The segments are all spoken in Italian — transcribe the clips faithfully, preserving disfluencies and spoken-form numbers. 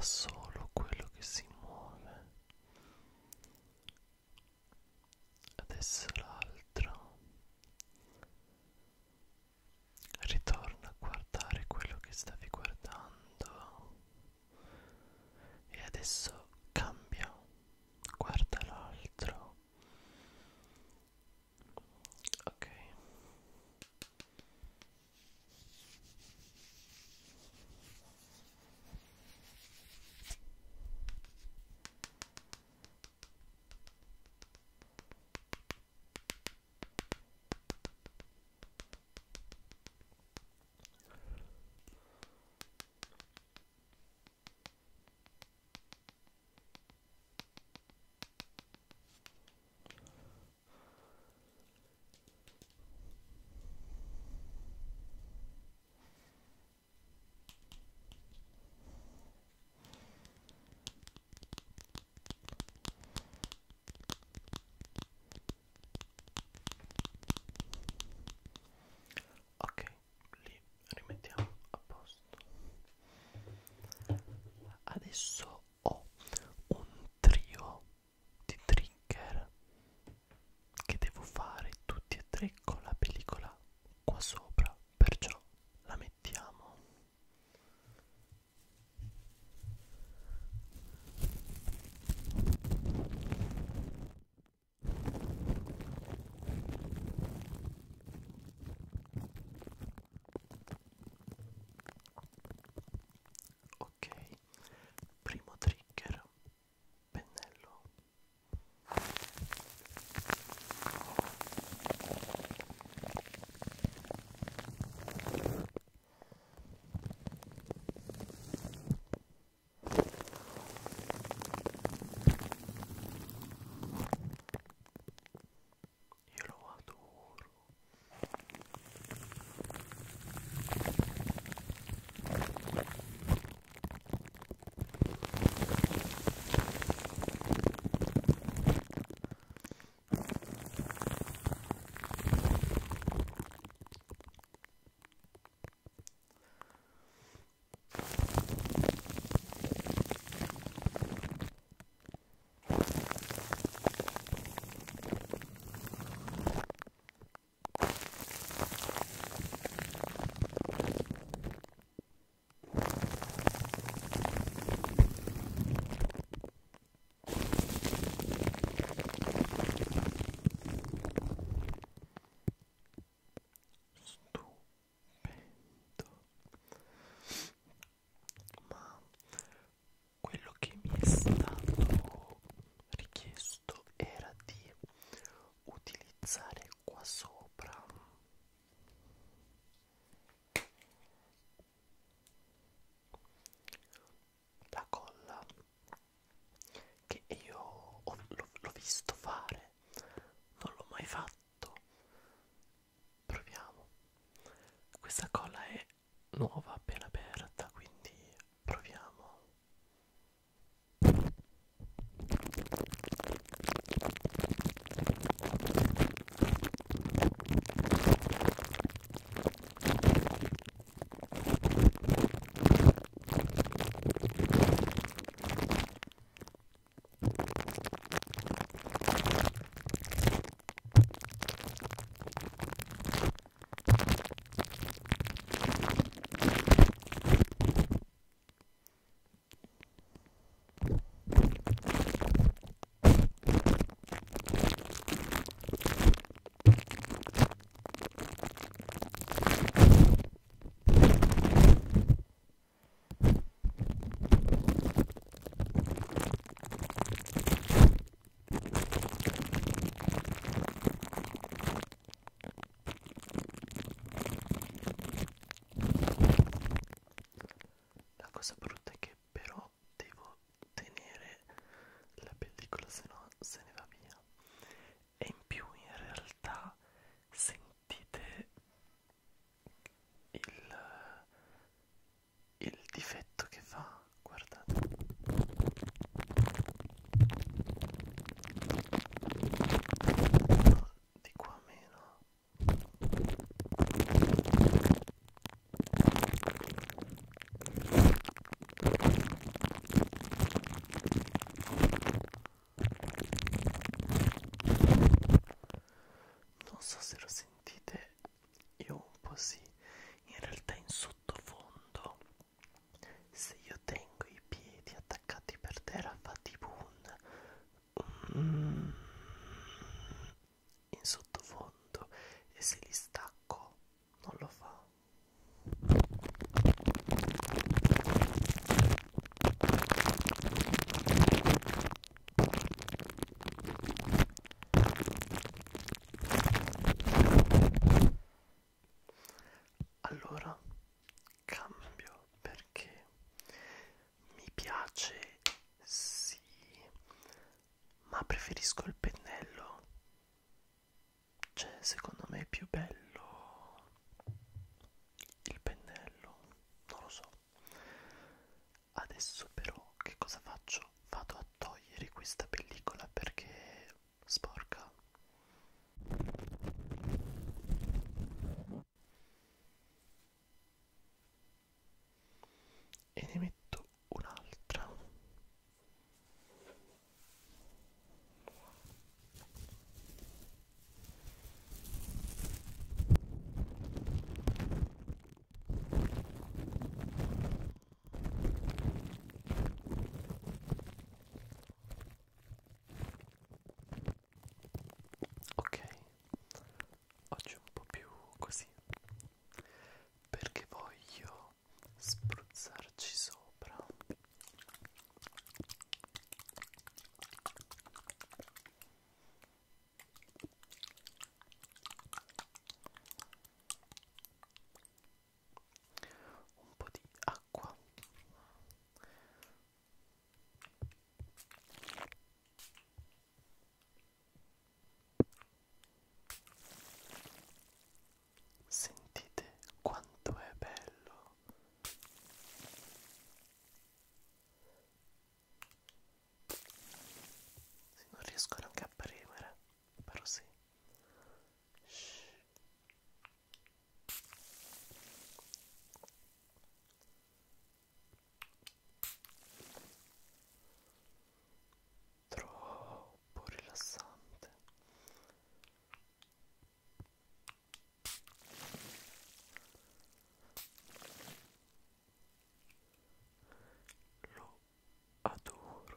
solo quello che si muove. Adesso l'altro. Ritorna a guardare quello che stavi guardando. E adesso cambia. Guarda l'altro. Ok. Ok, li rimettiamo a posto. Adesso ho un trio di trigger che devo fare tutti e tre con la pellicola qua sopra, perciò la mettiamo. Ok, primo trigger, pennello. se li stacco non lo fa. Allora cambio perché mi piace, sì, ma preferisco il pennello. Cioè, secondo me è più bello il pennello, non lo so. Adesso però che cosa faccio? Vado a togliere questa pellicola perché è sporca. E ne metto un'altra. Ok, oggi è un po' più così perché voglio spruzzarci sopra. Un po' di acqua. Sentite quanto è bello. Sì, non riesco neanche a premere, però sì. Shh. Troppo rilassante. Lo adoro.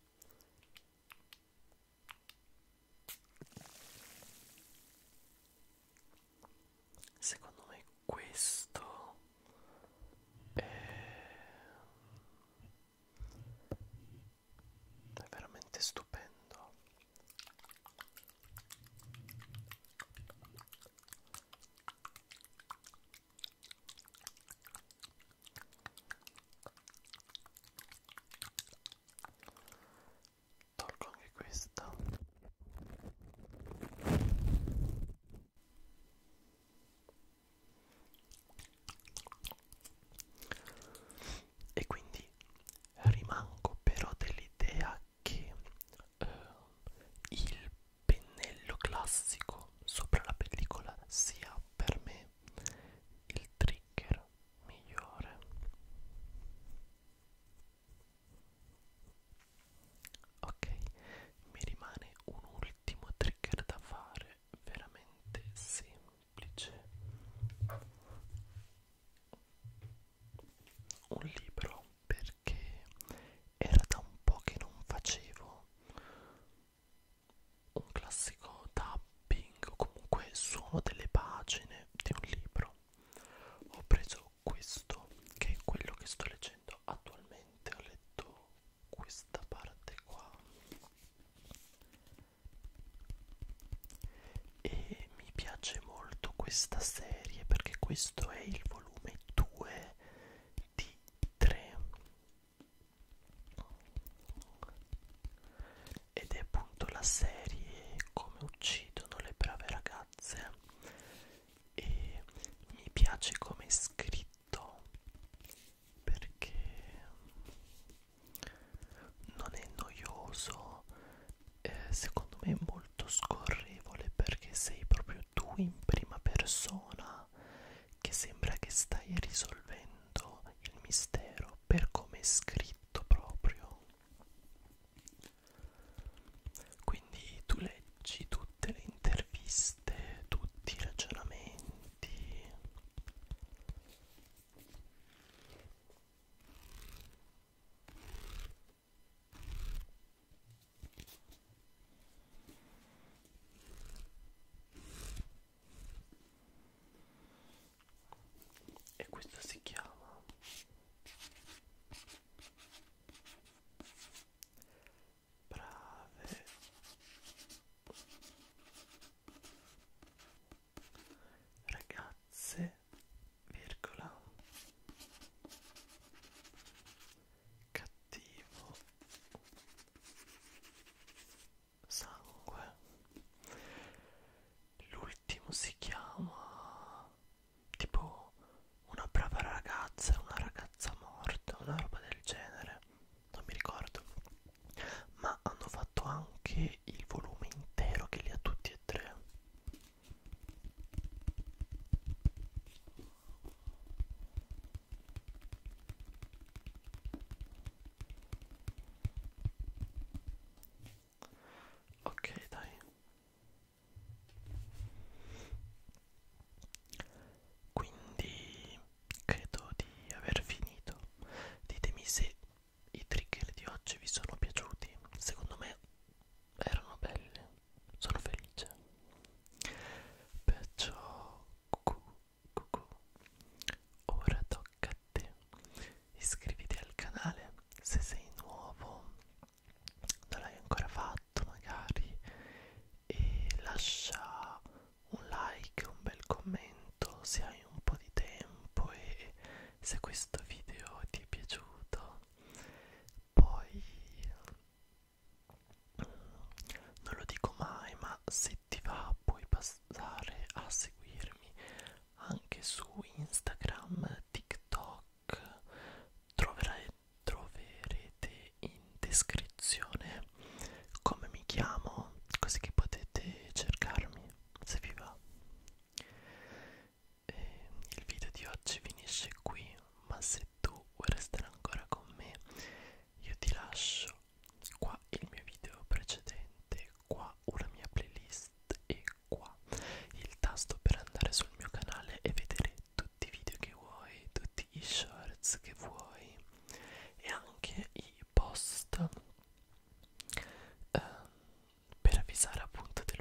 Secondo me questo è, è veramente stupendo. Tolgo anche questa. E quindi rimango però dell'idea che eh, il pennello classico sopra la pellicola sia per me il trigger migliore. Ok, mi rimane un ultimo trigger da fare, veramente semplice. Un libro, perché era da un po' che non facevo un classico tapping o comunque suono delle pagine di un libro. Ho preso questo, che è quello che sto leggendo attualmente. Ho letto questa parte qua e mi piace molto questa serie perché questo è il volume due di tre ed è appunto la serie Come uccidono le brave ragazze e mi piace come è scritto perché non è noioso, eh, secondo me è molto scorrevole perché sei proprio tu in prima persona che sembra che stai risolvendo il mistero per come è scritto proprio. Quindi tu leggi tutte le interviste, tutti i ragionamenti.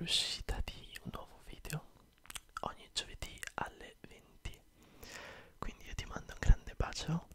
l'uscita di un nuovo video ogni giovedì alle venti. Quindi io ti mando un grande bacio